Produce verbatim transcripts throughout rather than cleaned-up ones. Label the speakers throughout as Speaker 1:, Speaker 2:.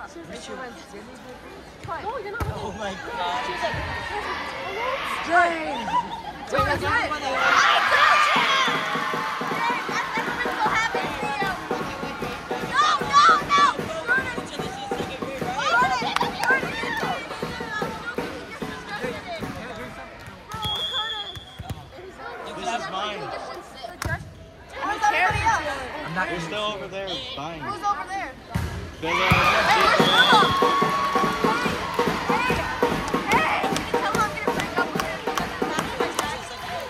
Speaker 1: No, you're not.
Speaker 2: Oh my god.
Speaker 1: She was like,
Speaker 2: Strange!
Speaker 1: Wait, that's not what they were. That's never been so happy to see you. No, no, no! Jordan! Jordan! Jordan!
Speaker 2: This is mine.
Speaker 3: I'm not
Speaker 2: You're still over there buying.
Speaker 1: Who's over there?
Speaker 2: Hey,
Speaker 1: where's Bruno? Hey! Hey! Hey! You can tell I'm gonna break up with him because it's not my side.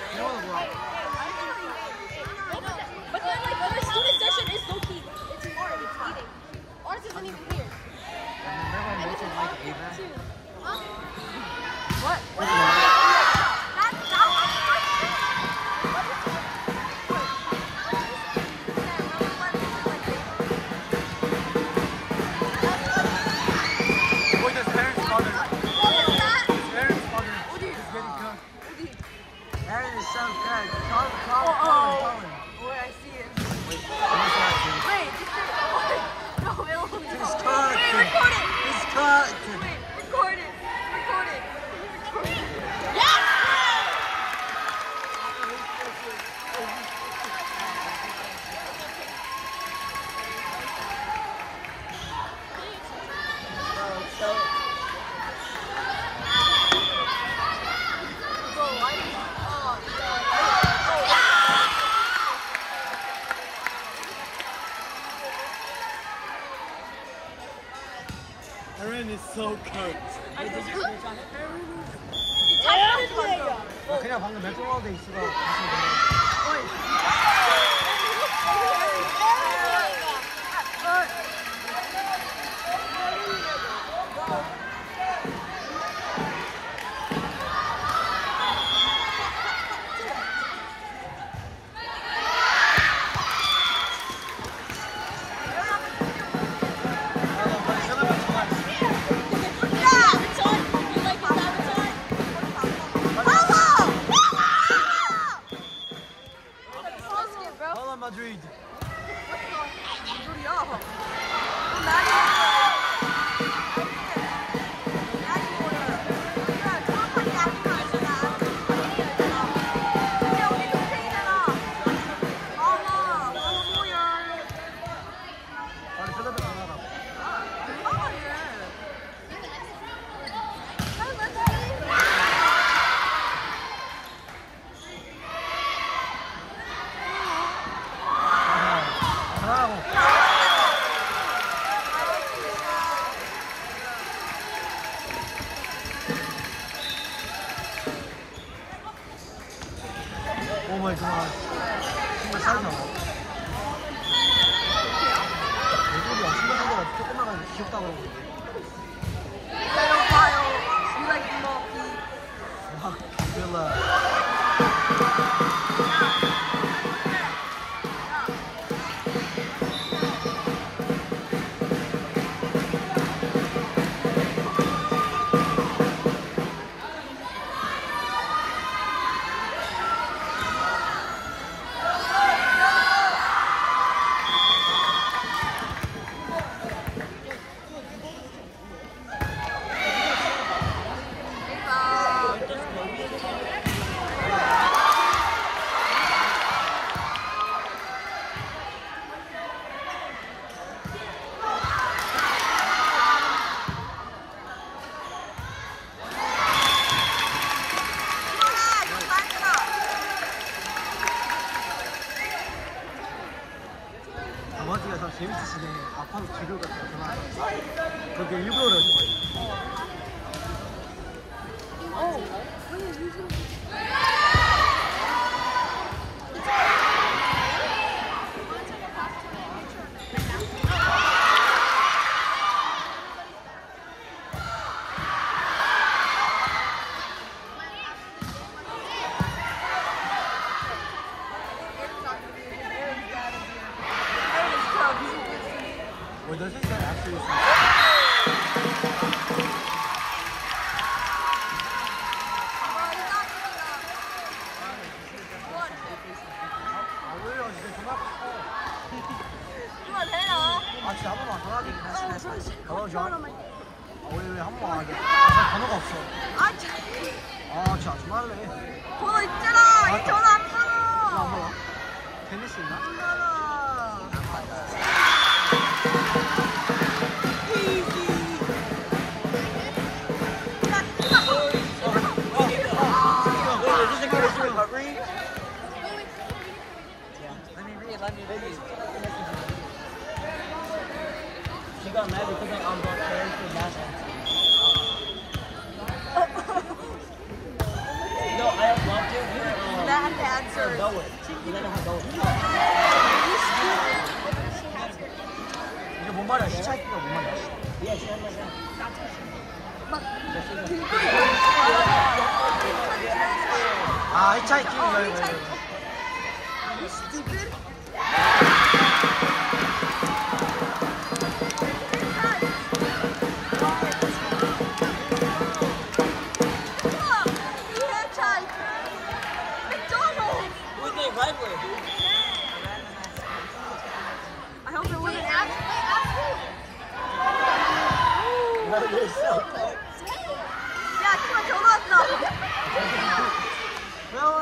Speaker 1: But then, like, our student session is low key. It's hard. It's eating. Ours isn't even here. And it's hard too. Huh? What? That's not what
Speaker 2: Aaron is so cooked.
Speaker 3: 그냥 방금 맥도날드에 있어서
Speaker 2: Madrid.
Speaker 3: 오 마이 갓. 정말 살다. 애들이야 신발보다 조금만 귀엽다고 그러고.
Speaker 1: 배고파요. You like monkey.
Speaker 3: 와, 빌라. 강아지가 더 재밌으시네. 아파도 뒤로 갔다 그만. 그게 일부러 그러죠. Well, doesn't that actually 잠시만.
Speaker 1: on my
Speaker 3: 아, 왜, 왜, 한 번만 하게. 아, 단어가 없어.
Speaker 1: 아, 참.
Speaker 3: 아, 진짜 좀 할래.
Speaker 1: 번호 있잖아. 이 전화 안
Speaker 3: 이거 안
Speaker 1: 받아.
Speaker 3: 먹어? 테니스 있나?
Speaker 1: 안 받아.
Speaker 3: Let me read. She got mad because I'm on caring for basketball. No, I have loved it.
Speaker 1: That answer.
Speaker 3: No way. You let her go. 이게 뭔 말이야? 시차이키가 뭔 말이야? Yeah, she had my dad. 아, 히차이킹 이거 이거 이거.
Speaker 1: You stupid. I hope it wasn't
Speaker 3: You're so cold.
Speaker 1: Yeah, come on, hold on, no.
Speaker 3: Well,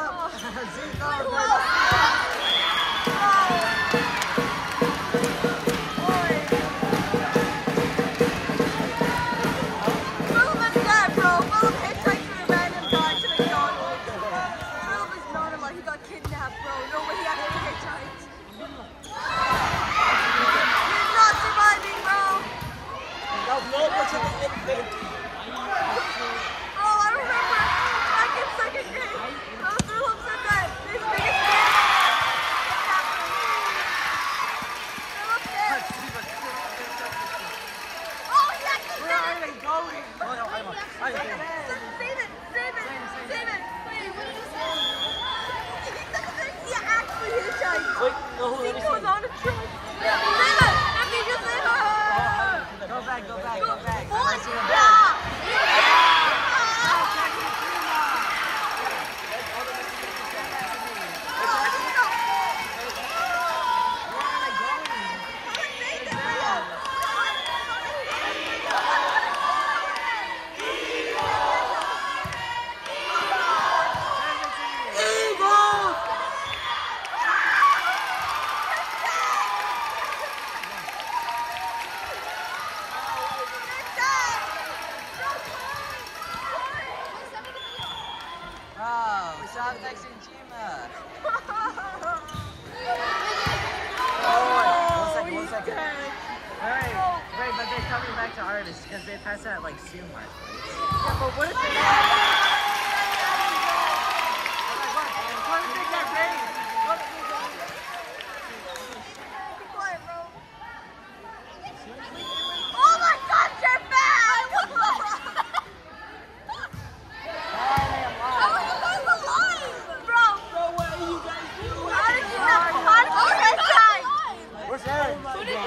Speaker 3: because they passed that like soon last place.
Speaker 1: Yeah, but what if they Oh my God, you're bad! What the How are you guys alive? Bro!
Speaker 3: Bro, what are you guys doing?
Speaker 1: How did you not how did you get that?
Speaker 3: Where's Aaron?
Speaker 1: Who did you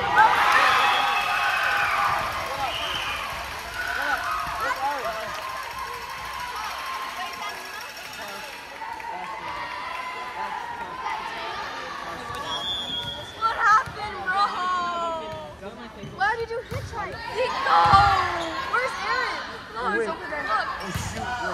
Speaker 1: What happened, bro? Why did you hitchhike? No! Where's Aaron? No,
Speaker 3: Wait.
Speaker 1: it's over there. Look.
Speaker 3: Oh shoot, wait.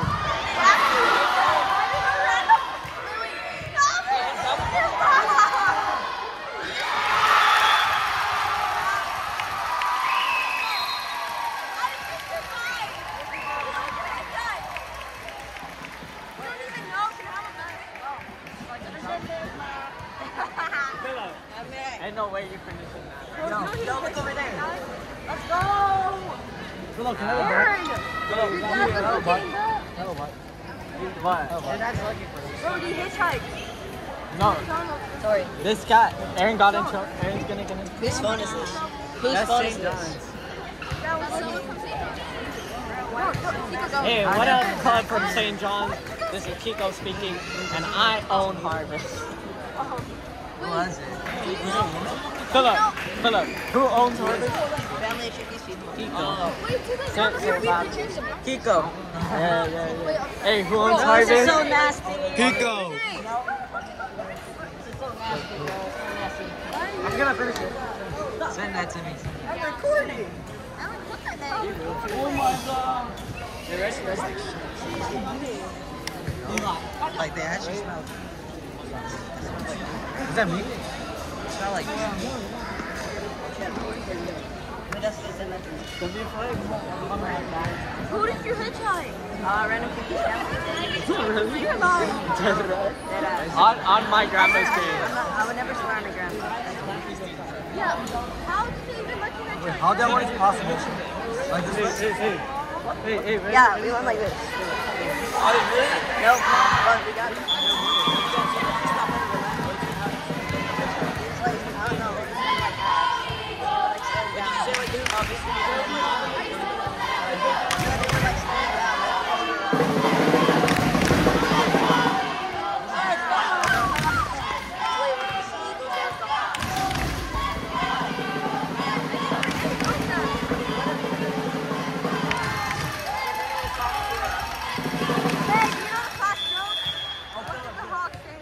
Speaker 3: Ain't no way you finish it now. No, no, look over there. Let's go! Hello, can I have a butt? Hello,
Speaker 1: You're
Speaker 3: can I have a
Speaker 1: not
Speaker 3: butt?
Speaker 1: looking, bro.
Speaker 3: Hello, what? What? Your dad's looking for this.
Speaker 1: Bro, you hitchhiked.
Speaker 3: No.
Speaker 4: Sorry.
Speaker 3: This guy, Aaron got in trouble. Aaron's gonna get in.
Speaker 4: Whose phone is this? Whose
Speaker 3: That's
Speaker 4: phone is
Speaker 3: Saint
Speaker 4: this?
Speaker 3: John's.
Speaker 5: Hey, what up, club from Saint John's? This is Kiko speaking, and I own Harvest.
Speaker 3: Who was it?
Speaker 5: Philip, Philip, who owns Harvest?
Speaker 4: Family of these people.
Speaker 5: Kiko.
Speaker 1: Wait, do they
Speaker 5: Sit-
Speaker 1: not
Speaker 5: sit back.
Speaker 4: Kiko.
Speaker 5: Yeah, yeah, yeah. Hey, who owns
Speaker 4: This is
Speaker 5: Harvest?
Speaker 4: so nasty.
Speaker 2: Pico.
Speaker 4: This is so nasty, bro. So nasty.
Speaker 3: I'm gonna finish it. Send that to me.
Speaker 1: I'm recording. Alex, what the
Speaker 3: Oh my god.
Speaker 5: The rest of us like
Speaker 3: Like they actually smell. Is that me? It smell like.
Speaker 5: Don't be afraid.
Speaker 1: Who did you hitchhike?
Speaker 4: Uh, random cookies down.
Speaker 5: Really?
Speaker 1: You're lying.
Speaker 4: Deadass.
Speaker 5: on, on my grandma's
Speaker 4: I'm
Speaker 5: game.
Speaker 4: not- I would never swear on my grandma.
Speaker 1: Yeah. How did you even let you hitchhike?
Speaker 3: Wait, how that one is possible? Like this way?
Speaker 5: Hey, hey, hey, hey, hey,
Speaker 4: Yeah, we went like this. Nope. But we got it. It's like, I don't know. It's like that. Like, slow down. You know, they were like slowing
Speaker 1: Hey, you know the class joke? What did the Hawk say?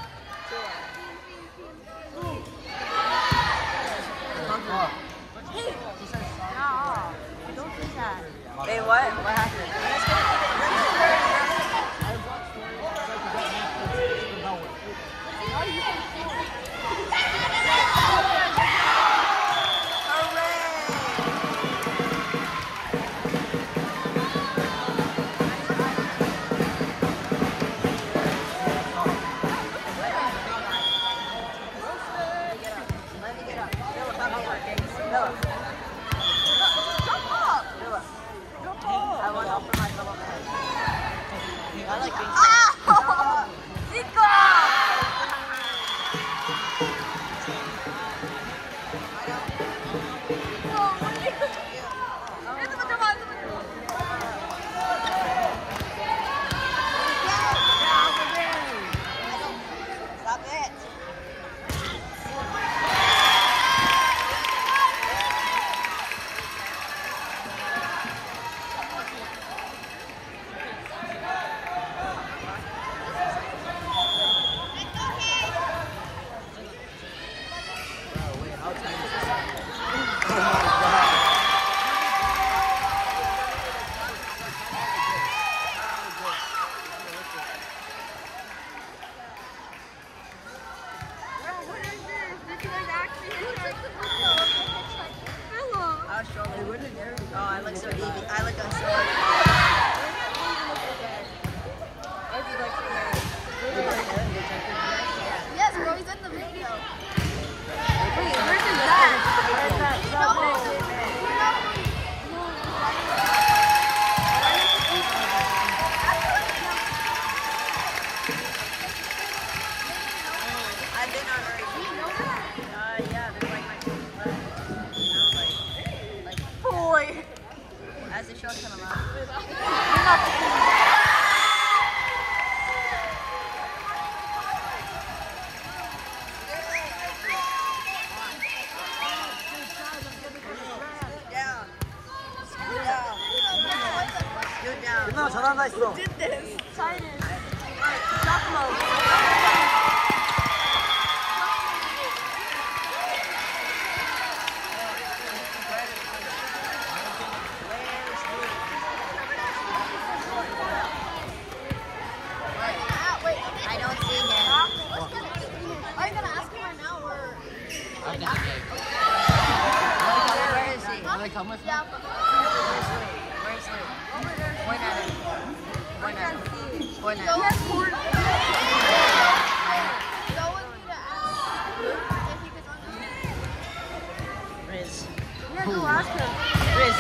Speaker 1: Hey, no, don't do that.
Speaker 4: Hey, what? What happened? Let me get up. Philip, come here. Philip.
Speaker 1: Jump up.
Speaker 4: Philip. I want to offer my fellow man. I like being
Speaker 1: Ah! Nico!
Speaker 4: Stop it. I was trolling. Oh, I look so easy. I look so
Speaker 1: Yes, bro, he's in the video. Wait, where's his dad?
Speaker 4: Where's that
Speaker 1: You
Speaker 4: sub
Speaker 1: know,
Speaker 4: next to it, man? I've been on already. Uh, yeah, there's like my two friends. You know, like, like,
Speaker 1: Boy.
Speaker 4: as the show come along. Down. Scoot down. Scoot down.
Speaker 3: 끝나고 잘한다 했어.
Speaker 4: I don't see him.
Speaker 1: Are you gonna ask him right now or?
Speaker 4: Where is he?
Speaker 5: Wanna come with me?
Speaker 1: Yeah.
Speaker 4: Where is he? Point at him. Point at him. Point at
Speaker 1: Go
Speaker 4: him.
Speaker 1: with Ford. Go with me to ask if he could join us.
Speaker 5: Riz.
Speaker 1: Yeah, go ask him.
Speaker 5: Riz.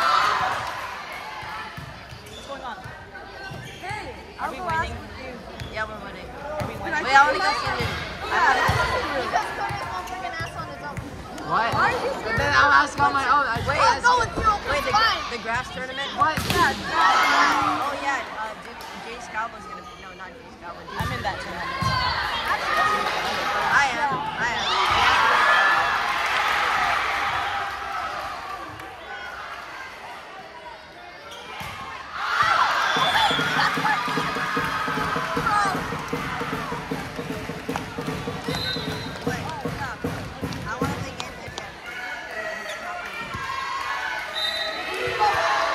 Speaker 3: What's going on?
Speaker 1: Hey,
Speaker 5: Are we winning?
Speaker 4: Yeah, we're winning.
Speaker 5: Are we winning?
Speaker 4: Wait, I want to go see you. I want to go see you.
Speaker 1: because Cody's gonna bring an ass on his own.
Speaker 5: What?
Speaker 1: Why are you
Speaker 5: But then I'll ask on my own. I,
Speaker 4: Wait,
Speaker 1: I'll
Speaker 4: is-
Speaker 1: go with you.
Speaker 4: Wait, the,
Speaker 1: Fine.
Speaker 4: the graphs tournament?
Speaker 5: what?
Speaker 1: Yeah, yeah.
Speaker 4: Oh, yeah. Uh, Duke, Jay Scalbo's going to be. No, not Jay Scalbo.
Speaker 5: I'm in that tournament.
Speaker 4: I am. I am. Wait, stop. I want to play games with him.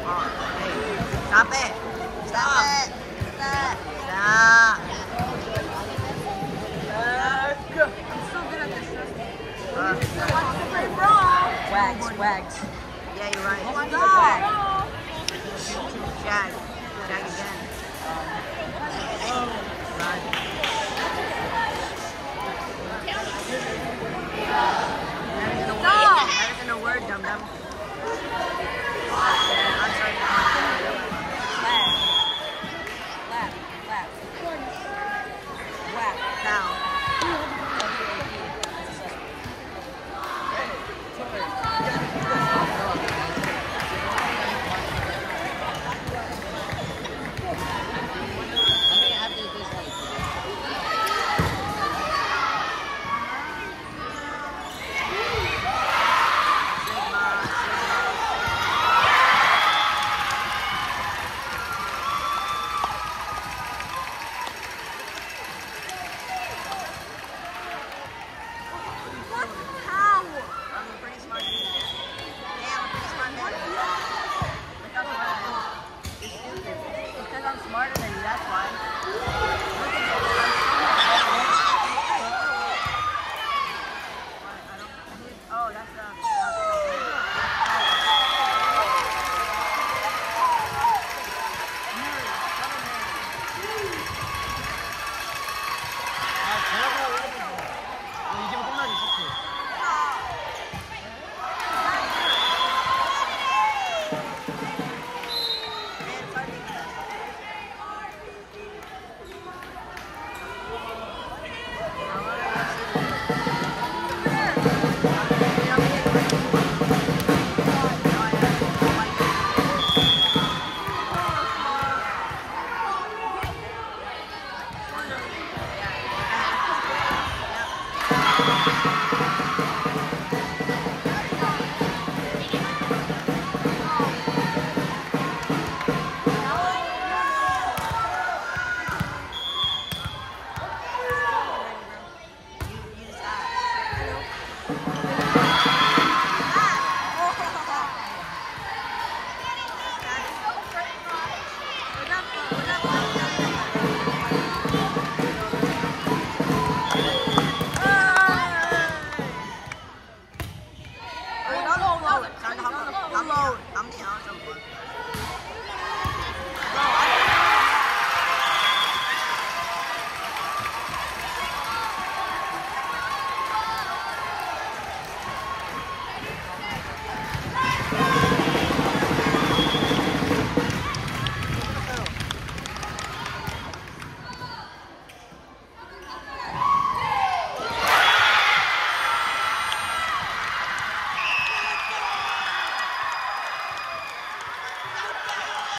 Speaker 3: hard. Hey, stop it. Stop it. Stop. Stop.
Speaker 1: I'm so good at this.
Speaker 3: Uh,
Speaker 1: Wags,
Speaker 3: wags, wags. Yeah, you're right.
Speaker 1: Oh my
Speaker 3: Wag.
Speaker 1: God.